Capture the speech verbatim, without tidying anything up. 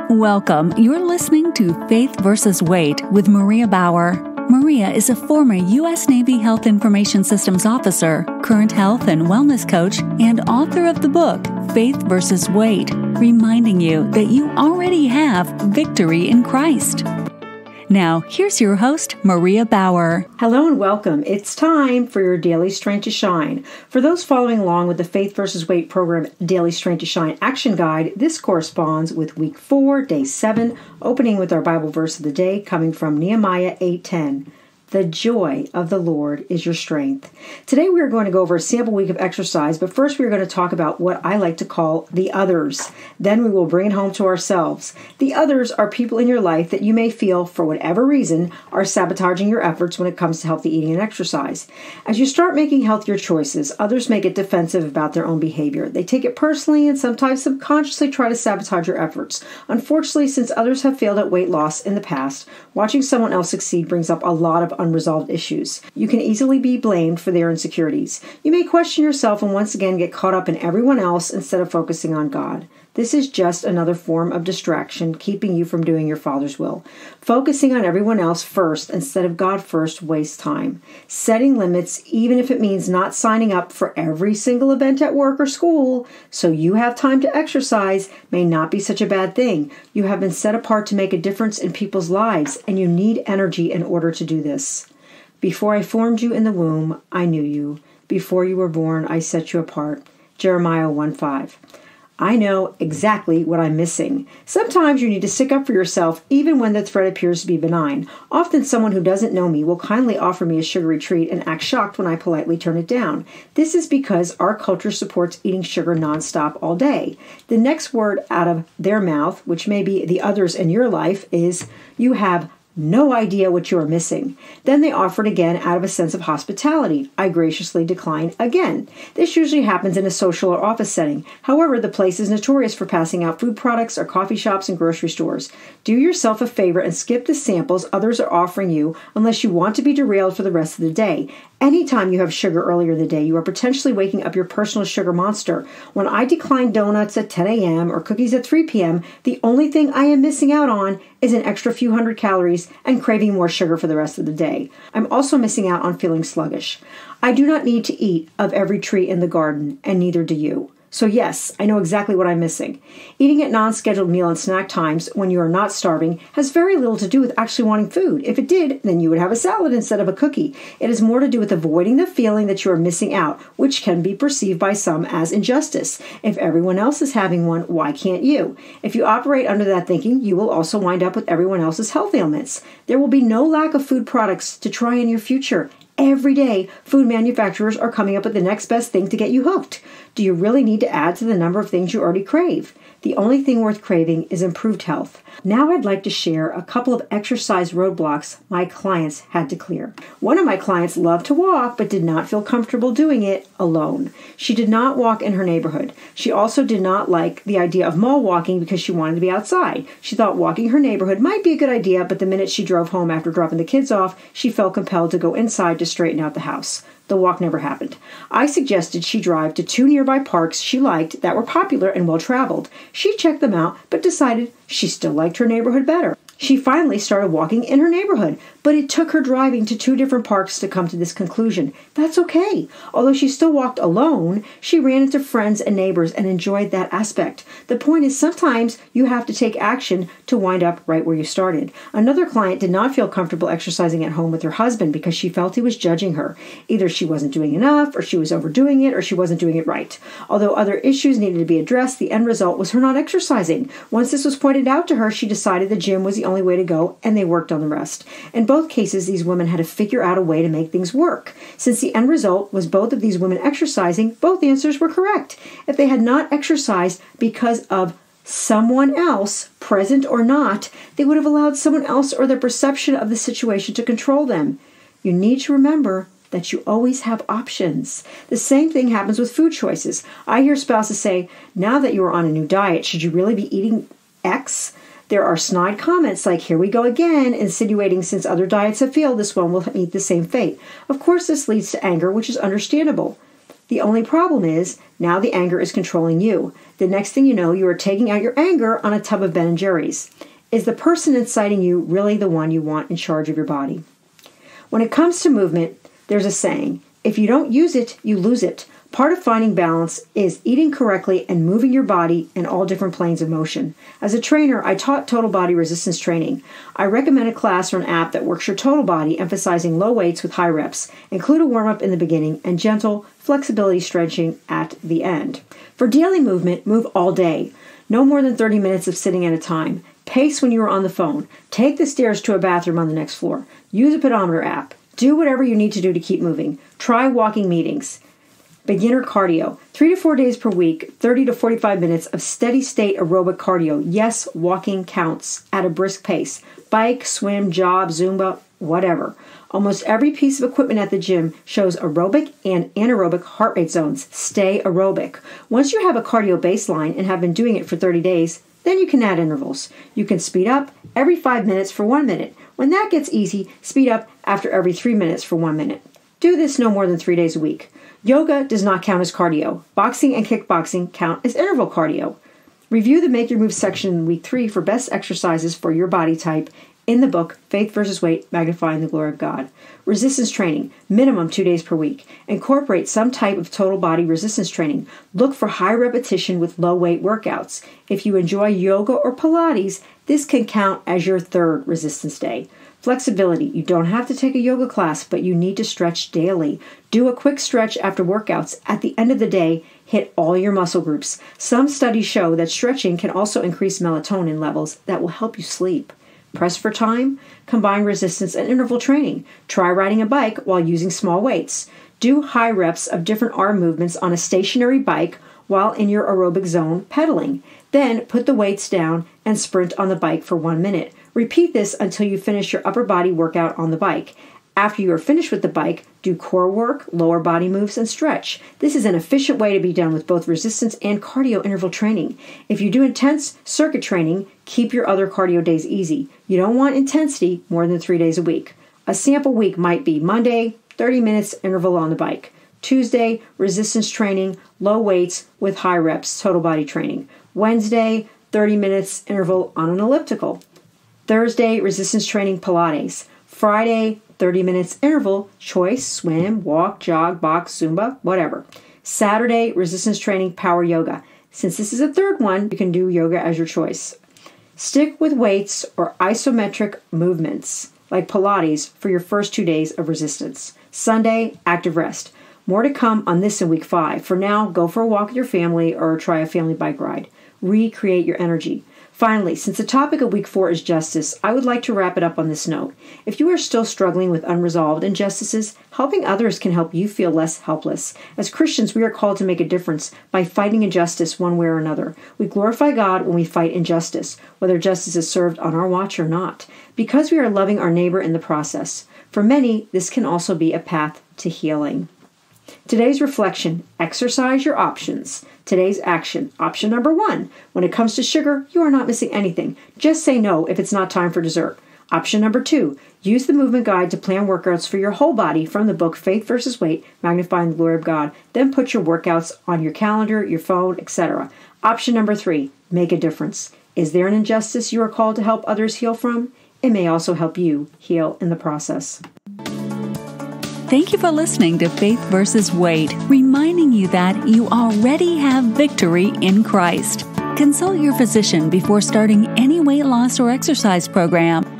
Welcome. You're listening to Faith versus Weight with Maria Bauer. Maria is a former U S Navy Health Information Systems officer, current health and wellness coach, and author of the book, Faith versus Weight, reminding you that you already have victory in Christ. Now, here's your host, Maria Bauer. Hello and welcome. It's time for your Daily Strength to Shine. For those following along with the Faith versus Weight program Daily Strength to Shine Action Guide, this corresponds with week four, day seven, opening with our Bible verse of the day coming from Nehemiah eight ten. The joy of the Lord is your strength. Today we are going to go over a sample week of exercise, but first we are going to talk about what I like to call the others. Then we will bring it home to ourselves. The others are people in your life that you may feel, for whatever reason, are sabotaging your efforts when it comes to healthy eating and exercise. As you start making healthier choices, others may get defensive about their own behavior. They take it personally and sometimes subconsciously try to sabotage your efforts. Unfortunately, since others have failed at weight loss in the past, watching someone else succeed brings up a lot of unresolved issues. You can easily be blamed for their insecurities. You may question yourself and once again get caught up in everyone else instead of focusing on God. This is just another form of distraction, keeping you from doing your Father's will. Focusing on everyone else first instead of God first wastes time. Setting limits, even if it means not signing up for every single event at work or school, so you have time to exercise, may not be such a bad thing. You have been set apart to make a difference in people's lives, and you need energy in order to do this. Before I formed you in the womb, I knew you. Before you were born, I set you apart. Jeremiah one five. I know exactly what I'm missing. Sometimes you need to stick up for yourself even when the threat appears to be benign. Often someone who doesn't know me will kindly offer me a sugary treat and act shocked when I politely turn it down. This is because our culture supports eating sugar nonstop all day. The next word out of their mouth, which may be the others in your life, is you have no idea what you are missing. Then they offer it again out of a sense of hospitality. I graciously decline again. This usually happens in a social or office setting. However, the place is notorious for passing out food products or coffee shops and grocery stores. Do yourself a favor and skip the samples others are offering you unless you want to be derailed for the rest of the day. Anytime you have sugar earlier in the day, you are potentially waking up your personal sugar monster. When I decline donuts at ten a.m. or cookies at three p.m., the only thing I am missing out on is an extra few hundred calories and craving more sugar for the rest of the day. I'm also missing out on feeling sluggish. I do not need to eat of every tree in the garden, and neither do you. So yes, I know exactly what I'm missing. Eating at non-scheduled meal and snack times when you are not starving has very little to do with actually wanting food. If it did, then you would have a salad instead of a cookie. It has more to do with avoiding the feeling that you are missing out, which can be perceived by some as injustice. If everyone else is having one, why can't you? If you operate under that thinking, you will also wind up with everyone else's health ailments. There will be no lack of food products to try in your future. Every day, food manufacturers are coming up with the next best thing to get you hooked. Do you really need to add to the number of things you already crave? The only thing worth craving is improved health. Now I'd like to share a couple of exercise roadblocks my clients had to clear. One of my clients loved to walk, but did not feel comfortable doing it alone. She did not walk in her neighborhood. She also did not like the idea of mall walking because she wanted to be outside. She thought walking her neighborhood might be a good idea, but the minute she drove home after dropping the kids off, she felt compelled to go inside to straighten out the house. The walk never happened. I suggested she drive to two nearby parks she liked that were popular and well-traveled. She checked them out, but decided she still liked her neighborhood better. She finally started walking in her neighborhood, but it took her driving to two different parks to come to this conclusion. That's okay. Although she still walked alone, she ran into friends and neighbors and enjoyed that aspect. The point is sometimes you have to take action to wind up right where you started. Another client did not feel comfortable exercising at home with her husband because she felt he was judging her. Either she wasn't doing enough, or she was overdoing it, or she wasn't doing it right. Although other issues needed to be addressed, the end result was her not exercising. Once this was pointed out to her, she decided the gym was the only way to go, and they worked on the rest. In both cases, these women had to figure out a way to make things work. Since the end result was both of these women exercising, both answers were correct. If they had not exercised because of someone else, present or not, they would have allowed someone else or their perception of the situation to control them. You need to remember that you always have options. The same thing happens with food choices. I hear spouses say, now that you are on a new diet, should you really be eating X? There are snide comments like, here we go again, insinuating since other diets have failed, this one will meet the same fate. Of course, this leads to anger, which is understandable. The only problem is, now the anger is controlling you. The next thing you know, you are taking out your anger on a tub of Ben and Jerry's. Is the person inciting you really the one you want in charge of your body? When it comes to movement, there's a saying, if you don't use it, you lose it. Part of finding balance is eating correctly and moving your body in all different planes of motion. As a trainer, I taught total body resistance training. I recommend a class or an app that works your total body, emphasizing low weights with high reps. Include a warm-up in the beginning and gentle flexibility stretching at the end. For daily movement, move all day. No more than thirty minutes of sitting at a time. Pace when you are on the phone. Take the stairs to a bathroom on the next floor. Use a pedometer app. Do whatever you need to do to keep moving. Try walking meetings. Beginner cardio. Three to four days per week, thirty to forty-five minutes of steady state aerobic cardio. Yes, walking counts at a brisk pace. Bike, swim, jog, Zumba, whatever. Almost every piece of equipment at the gym shows aerobic and anaerobic heart rate zones. Stay aerobic. Once you have a cardio baseline and have been doing it for thirty days, then you can add intervals. You can speed up every five minutes for one minute. When that gets easy, speed up after every three minutes for one minute. Do this no more than three days a week. Yoga does not count as cardio. Boxing and kickboxing count as interval cardio. Review the Make Your Move section in week three for best exercises for your body type in the book, Faith versus Weight, Magnifying the Glory of God. Resistance training, minimum two days per week. Incorporate some type of total body resistance training. Look for high repetition with low weight workouts. If you enjoy yoga or Pilates, this can count as your third resistance day. Flexibility. You don't have to take a yoga class, but you need to stretch daily. Do a quick stretch after workouts. At the end of the day, hit all your muscle groups. Some studies show that stretching can also increase melatonin levels that will help you sleep. Press for time. Combine resistance and interval training. Try riding a bike while using small weights. Do high reps of different arm movements on a stationary bike while in your aerobic zone pedaling. Then put the weights down and sprint on the bike for one minute. Repeat this until you finish your upper body workout on the bike. After you are finished with the bike, do core work, lower body moves, and stretch. This is an efficient way to be done with both resistance and cardio interval training. If you do intense circuit training, keep your other cardio days easy. You don't want intensity more than three days a week. A sample week might be Monday, thirty minutes interval on the bike. Tuesday, resistance training, low weights with high reps, total body training. Wednesday, thirty minutes interval on an elliptical. Thursday, resistance training, Pilates. Friday, thirty minutes interval, choice, swim, walk, jog, box, Zumba, whatever. Saturday, resistance training, power yoga. Since this is a third one, you can do yoga as your choice. Stick with weights or isometric movements like Pilates for your first two days of resistance. Sunday, active rest. More to come on this in week five. For now, go for a walk with your family or try a family bike ride. Recreate your energy. Finally, since the topic of week four is justice, I would like to wrap it up on this note. If you are still struggling with unresolved injustices, helping others can help you feel less helpless. As Christians, we are called to make a difference by fighting injustice one way or another. We glorify God when we fight injustice, whether justice is served on our watch or not, because we are loving our neighbor in the process. For many, this can also be a path to healing. Today's reflection, exercise your options. Today's action, option number one. When it comes to sugar, you are not missing anything. Just say no if it's not time for dessert. Option number two, use the movement guide to plan workouts for your whole body from the book Faith versus Weight, Magnifying the Glory of God. Then put your workouts on your calendar, your phone, et cetera. Option number three, make a difference. Is there an injustice you are called to help others heal from? It may also help you heal in the process. Thank you for listening to Faith versus Weight, reminding you that you already have victory in Christ. Consult your physician before starting any weight loss or exercise program.